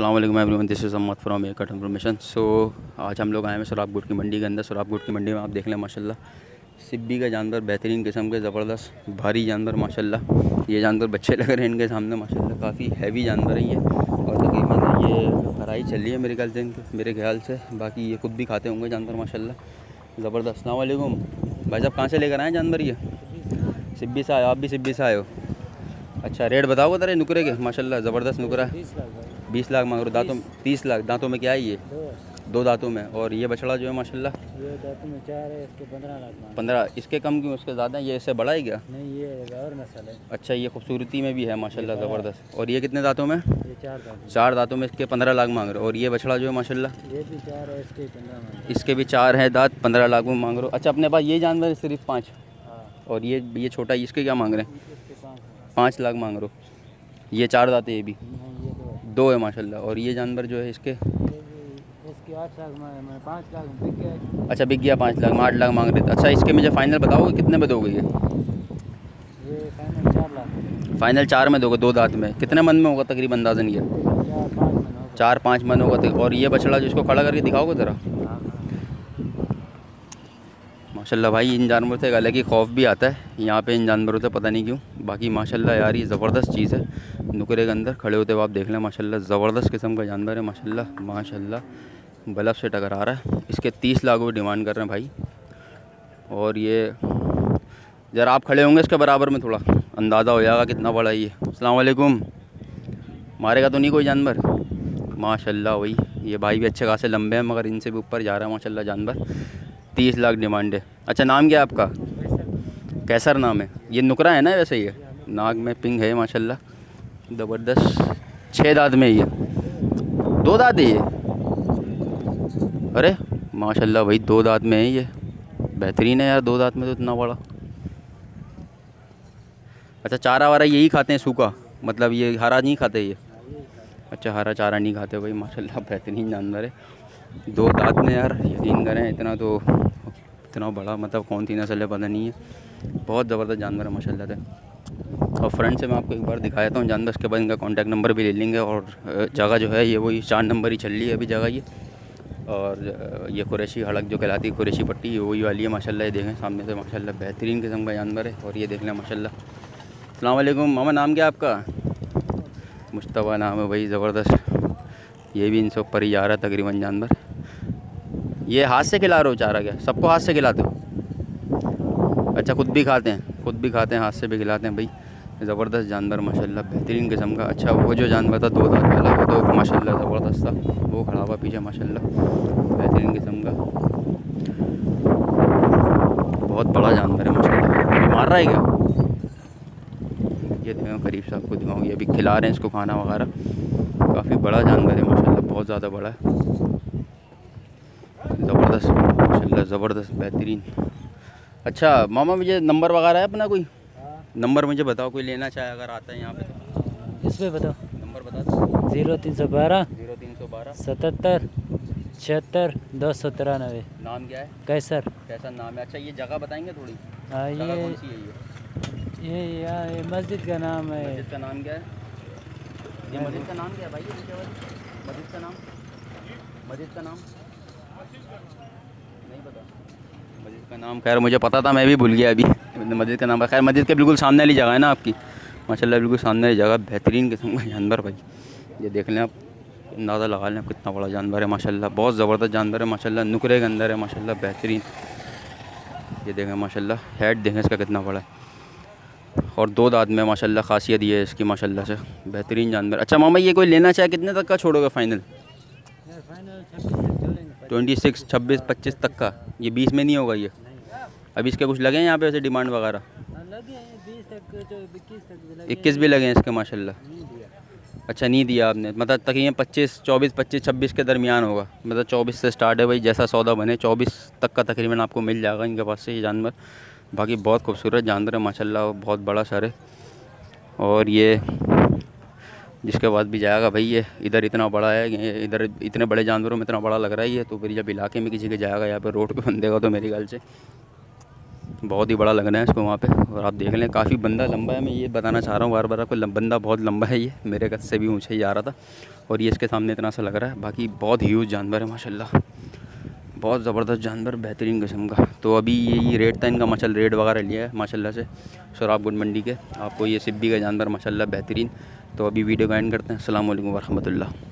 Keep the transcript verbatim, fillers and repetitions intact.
अस्सलाम वालेकुम everyone, this is Ahmed from a cut information. So आज हम लोग आए हैं सुराबगुट की मंडी के अंदर। सुराबगुट की मंडी में आप देख लें माशाल्लाह सिब्बी का जानवर बेहतरीन किस्म के ज़बरदस्त भारी जानवर माशाल्लाह। ये जानवर बच्चे लग रहे हैं इनके सामने माशाल्लाह, काफ़ी हैवी जानवर है ये। और तकरीबन ये भराई चल रही है मेरे ख्याल से इनके मेरे ख्याल से बाकी ये खुद भी खाते होंगे जानवर माशाल्लाह ज़बरदस्त। अस्सलाम वालेकुम भाई साहब, कहाँ से लेकर आए जानवर ये? सिब्बी से आए, आप भी सिब्बी से आए हो? अच्छा, रेट बताओ ज़रा नुकरे के। माशाल्लाह ज़बरदस्त नुकरा है। बीस लाख मांग रहे हो? दांतों तीस लाख दांतों में क्या है ये? दो दांतों में। और ये बछड़ा जो है माशाल्लाह ये दांतों में चार है, इसके पंद्रह लाख मांग। पंद्रह? इसके कम क्यों, उसके ज़्यादा है? ये इससे बड़ा है क्या? नहीं, ये और नस्ल है। अच्छा, ये खूबसूरती में भी है माशाल्लाह ज़बरदस्त। और ये कितने दांतों में? ये चार दांत चार दांतों में, इसके पंद्रह लाख मांग रहे हो। और ये बछड़ा जो है माशाल्लाह ये भी चार है, इसके पंद्रह मांग। इसके भी चार है दांत, पंद्रह लाख में मांग रहे हो। अच्छा, अपने पास ये जानवर सिर्फ पाँच? हाँ। और ये ये छोटा, इसके क्या मांग रहे हैं? इसके पाँच है। पाँच लाख मांग रहे हो। ये चार दांत है, ये भी नहीं, ये दो है। दो है माशाल्लाह। और ये जानवर जो है इसके? ये भी इसके आठ लाख मांगे, मैं पाँच लाख में बिक गया। अच्छा, बिक गया पाँच लाख में, आठ लाख मांग रहे थे। अच्छा, इसके मुझे फ़ाइनल बताओगे कितने में दोगे? ये ये फाइनल चार लाख। फाइनल चार में दोगे? दो दांत में कितने मन में होगा तकरीबन अंदाज़न ये? चार पाँच में होगा। चार पाँच मन होगा। तो और ये बछड़ा जिसको खड़ा करके दिखाओगे ज़रा? हाँ, माशाल्लाह भाई, इन जानवरों से एक अलग ही खौफ भी आता है यहाँ पे इन जानवरों से, पता नहीं क्यों। बाकी माशाल्लाह यार ये ज़बरदस्त चीज़ है। नुकरे के अंदर खड़े होते हुए आप देख लें माशाल्लाह ज़बरदस्त किस्म का जानवर है माशाल्लाह। माशाल्लाह बल्ब से टकरा रहा है। इसके तीस लाख रुपये डिमांड कर रहे हैं भाई। और ये ज़रा आप खड़े होंगे इसके बराबर में, थोड़ा अंदाज़ा हो जाएगा कितना बड़ा है ये। अस्सलाम वालेकुम, मारेगा तो नहीं कोई जानवर? माशाल्लाह वही, ये भाई भी अच्छे खासे लंबे हैं मगर इनसे भी ऊपर जा रहा है माशाल्लाह जानवर। तीस लाख डिमांड है। अच्छा, नाम क्या है आपका? कैसर नाम है। ये नुकरा है ना वैसे? ये नाक में पिंग है माशाल्लाह ज़बरदस्त। छः दांत में ये? दो दांत है ये? अरे माशाल्लाह भाई, दो दांत में है ये। बेहतरीन है यार, दो दांत में तो इतना बड़ा। अच्छा, चारा वारा यही खाते हैं सूखा? मतलब ये हरा नहीं खाते ये? अच्छा, हरा चारा नहीं खाते भाई माशाल्लाह। बेहतरीन जानवर है, दो दांत में यार, यकीन करें इतना तो इतना बड़ा, मतलब कौन सी नस्ल है पता नहीं है। बहुत ज़बरदस्त जानवर है माशाल्लाह से। और फ्रंट से मैं आपको एक बार दिखा देता हूँ जानवर, उसके बाद इनका कॉन्टैक्ट नंबर भी ले लेंगे। और जगह जो है ये वही चार नंबर ही चल रही है अभी जगह ये। और ये कुरैशी हड़क जो कहलाती है, कुरैशी पट्टी, ये वही वाली है माशाल्लाह। ये देखें सामने से माशाल्लाह बेहतरीन किस्म का जानवर है। और ये देख लें माशाल्लाह। अस्सलाम वालेकुम मामा, नाम क्या है आपका? मुस्तफ़ा नाम है भाई, ज़बरदस्त। ये भी इनसे ऊपर ही जा रहा है तकरीबन जानवर। ये हाथ से खिला रहे हो चारा क्या? सबको हाथ से खिलाते हो? अच्छा, खुद भी खाते हैं? खुद भी खाते हैं, हाथ से भी खिलाते हैं भाई। ज़बरदस्त जानवर माशाल्लाह, बेहतरीन किस्म का। अच्छा, वो जो जानवर था दो दांत वाला, वो तो माशाल्लाह ज़बरदस्त था, वो खड़ा हुआ पीछे माशाल्लाह बेहतरीन किस्म का। बहुत बड़ा जानवर है माशाल्लाह। ये मार रहा है क्या? ये देखो करीब से आपको दिखाऊँ, ये भी खिला रहे हैं इसको खाना वगैरह। काफ़ी बड़ा जानवर है माशाल्लाह, बहुत ज़्यादा बड़ा है, ज़बरदस्त माशाल्लाह ज़बरदस्त बेहतरीन। अच्छा मामा, मुझे नंबर वगैरह है अपना कोई? नंबर मुझे बताओ, कोई लेना चाहे अगर आता है यहाँ पे तो। इस पे बताओ। नंबर बता दो। जीरो तीन सौ बारह जीरो तीन सौ बारह सतहत्तर छिहत्तर दो सौ तिरानवे। नाम क्या है? कैसर। कैसा नाम है? अच्छा, ये जगह बताएंगे थोड़ी? हाँ, जगह ये कौन सी है ये? ये यहाँ ये मस्जिद का नाम है। मस्जिद का नाम क्या है? ये मस्जिद का नाम क्या है भाई? ये नीचे वाली मस्जिद का नाम? मस्जिद का नाम नहीं पता? मस्जिद का नाम खैर मुझे पता था, मैं भी भूल गया अभी मस्जिद का नाम। खैर मस्जिद के बिल्कुल सामने वाली जगह है ना आपकी माशाल्लाह, बिल्कुल सामने वाली जगह। बेहतरीन किस्म का जानवर भाई, ये देख लें आप, अंदाज़ा लगा लें कितना बड़ा जानवर है माशाल्लाह। बहुत ज़बरदस्त जानवर है माशाल्लाह, नुकरे के अंदर है माशाल्लाह बेहतरीन। ये देखें माशाल्लाह, हेड देखें इसका कितना बड़ा है। और दो दांत में माशाल्लाह, खासियत ये है इसकी माशाल्लाह से बेहतरीन जानवर। अच्छा मामा, ये कोई लेना चाहे कितने तक का छोड़ोगे फाइनल? ट्वेंटी सिक्स छब्बीस पच्चीस तक का? ये बीस में नहीं होगा ये? अभी इसके कुछ लगे हैं यहाँ पे वैसे डिमांड वगैरह? इक्कीस भी लगे हैं इसके माशाल्लाह। अच्छा, नहीं दिया आपने? मतलब तकरीबन पच्चीस चौबीस पच्चीस छब्बीस के दरमियान होगा, मतलब चौबीस से स्टार्ट है भाई, जैसा सौदा बने चौबीस तक का तकरीबन आपको मिल जाएगा इनके पास से ये जानवर। बाकी बहुत खूबसूरत जानवर है माशाल्लाह, बहुत बड़ा सर है। और ये जिसके बाद भी जाएगा भाई, ये इधर इतना बड़ा है, ये इधर इतने बड़े जानवरों में इतना बड़ा लग रहा है ये, तो फिर जब इलाके में किसी के जाएगा यहाँ पे रोड पे बंदेगा तो मेरे ख्याल से बहुत ही बड़ा लगना है इसको वहाँ पे। और आप देख लें काफ़ी बंदा लंबा है, मैं ये बताना चाह रहा हूँ बार बार आपको, बंदा बहुत लंबा है ये, मेरे कद से भी ऊँचा ही आ रहा था और ये इसके सामने इतना सा लग रहा है। बाकी बहुत ह्यूज जानवर है माशाल्लाह, बहुत ज़बरदस्त जानवर, बेहतरीन किस्म का। तो अभी यही रेट था इनका, माशाल्लाह रेट वगैरह लिया है माशाल्लाह से सोराबगंज मंडी के। आपको ये सिब्बी का जानवर माशाल्लाह बेहतरीन। तो अभी वीडियो को एंड करते हैं। अस्सलाम वालेकुम व रहमतुल्लाह।